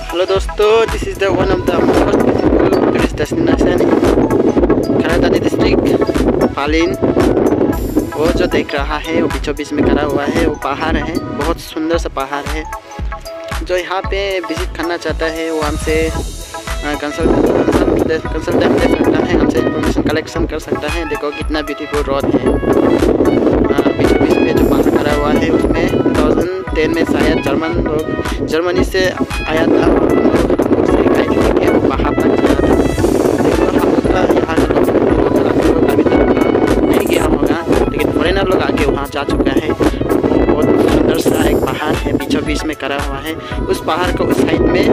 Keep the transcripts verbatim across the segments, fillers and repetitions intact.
Hello दोस्तों, this is the one of the most beautiful tourist destination in Karaitani district, Palin. वो जो देख रहा है वो बीचों बीच में खड़ा हुआ है, वो पहाड़ है, बहुत सुंदर सा पहाड़ है। जो यहाँ पे विजिट करना चाहता है वो हमसे कंसल्ट कंसल्टेंट ले सकता है, हमसे इन्फॉर्मेशन कलेक्शन कर सकता है। देखो कितना ब्यूटीफुल रोड है। बीचों बीच में जो पहाड़ खड़ा हुआ है उसमें टू थाउज़ेंड टेन में शायद जर्मन लोग जर्मनी से आया था, हम लोग से गाइड लेके वो पहाड़ तक चला था। देखो हम लोग का यहाँ का लोग अभी तक नहीं गया होगा, लेकिन फॉरेनर लोग आके वहाँ जा चुका है। बहुत सुंदर सा एक पहाड़ है, बीचों बीच में खड़ा हुआ है। उस पहाड़ को उस साइड में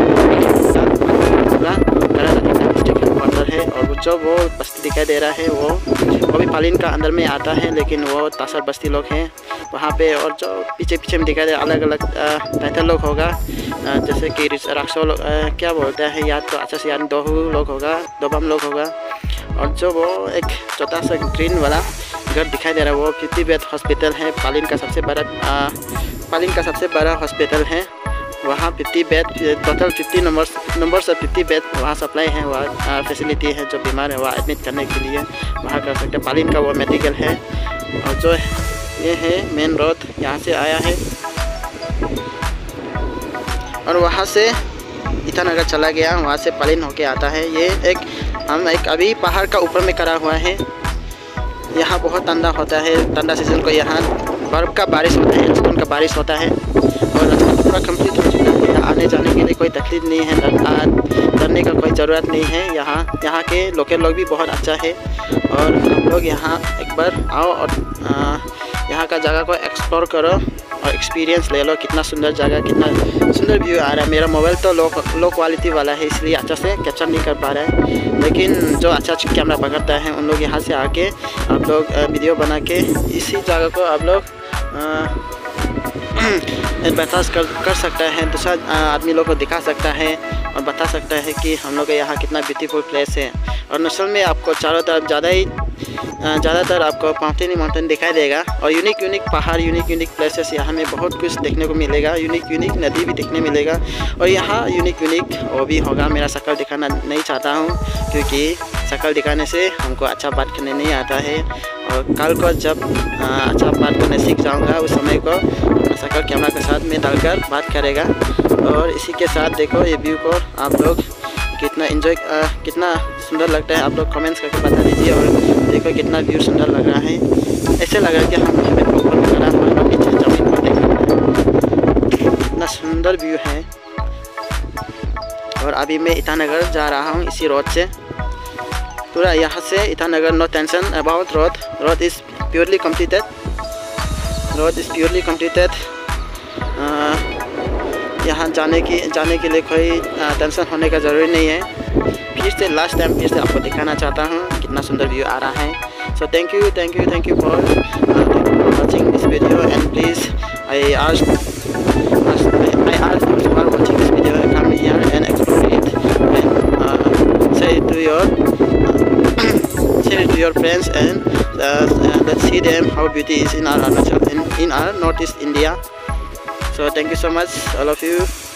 कराईतानी डिस्ट्रिक्ट हेडक्वार्टर है, और जो वो बस्ती दिखाई दे रहा है वो वो भी पालिन का अंदर में आता है, लेकिन वो तासर बस्ती लोग हैं वहाँ पे। और जो पीछे पीछे में दिखाई दे अलग अलग टाइटल लोग होगा, जैसे कि राक्षो लोग क्या बोलते हैं, याद तो अच्छा से याद दोहू लोग होगा, दोबम लोग होगा। और जो वो एक छोटा सा ग्रीन वाला घर दिखाई दे रहा है वो फिफ्टी बेड हॉस्पिटल है, पालिन का सबसे बड़ा आ, पालिन का सबसे बड़ा हॉस्पिटल है। वहाँ fifty bed total fifty number number से फिफ्टी बेड वहाँ सप्लाई है, वहाँ फैसिलिटी है। जो बीमार है वहाँ एडमिट करने के लिए वहाँ कर सकते हैं। पालिन का वो मेडिकल है। और जो ये है मेन रोड, यहाँ से आया है और वहाँ से ईटानगर चला गया, वहाँ से पालिन होके आता है। ये एक हम एक अभी पहाड़ का ऊपर में खड़ा हुआ है। यहाँ बहुत ठंडा होता है, ठंडा सीजन को यहाँ बर्फ़ का बारिश होता है, जून का बारिश होता है। और रास्ता पूरा कंप्लीट हो चुका है, आने जाने के लिए कोई तकलीफ नहीं है, डरने का कोई ज़रूरत नहीं है। यहाँ यहाँ के लोकल लोग भी बहुत अच्छा है। और हम लोग यहाँ एक बार आओ और आ, यहाँ का जगह को एक्सप्लोर करो और एक्सपीरियंस ले लो। कितना सुंदर जगह, कितना सुंदर व्यू आ रहा है। मेरा मोबाइल तो लो लो क्वालिटी वाला है, इसलिए अच्छा से कैप्चर नहीं कर पा रहा है, लेकिन जो अच्छा कैमरा पकड़ता है उन लोग यहाँ से आके आप लोग वीडियो बना के इसी जगह को आप लोग एडवर्टाइज कर कर सकता है, दूसरा आदमी लोग को दिखा सकता है और बता सकता है कि हम लोग के यहाँ कितना ब्यूटीफुल प्लेस है। और नस्ल में आपको चारों तरफ ज़्यादा ही ज़्यादातर आपको माउंटेन ही माउंटेन दिखाई देगा, और यूनिक यूनिक पहाड़, यूनिक यूनिक प्लेसेस यहाँ में बहुत कुछ देखने को मिलेगा। यूनिक यूनिक नदी भी देखने मिलेगा, और यहाँ यूनिक यूनिक वो भी होगा। मेरा शक्ल दिखाना नहीं चाहता हूँ, क्योंकि शक्ल दिखाने से हमको अच्छा बात करने नहीं आता है। और कल को जब अच्छा बात करने सीख जाऊँगा, उस समय को शक्ल कैमरा के साथ में डालकर बात करेगा। और इसी के साथ देखो ये व्यू को आप लोग कितना एंजॉय कितना सुंदर लगता है, आप लोग कमेंट्स करके बता दीजिए। और देखो कितना व्यू सुंदर लग रहा है, ऐसे लग रहा है कि हम यहाँ पे ऊपर में खड़ा हुआ है, नीचे जमीन पर देख रहे हैं। इतना सुंदर व्यू है। और अभी मैं ईटानगर जा रहा हूँ इसी रोड से, पूरा यहाँ से Itanagar. No tension about road, road is purely completed, road is purely completed. यहाँ जाने की जाने के लिए कोई टेंशन होने का ज़रूरी नहीं है। फिर से लास्ट टाइम फिर से आपको दिखाना चाहता हूँ कितना सुंदर व्यू आ रहा है। So thank you thank you thank you for watching this video, and please I ask I ask you for watching this video, come here and explore it and say it to your share it to your friends, and uh, uh, let's see them how beauty is in our in, in our northeast India. So thank you so much all of you.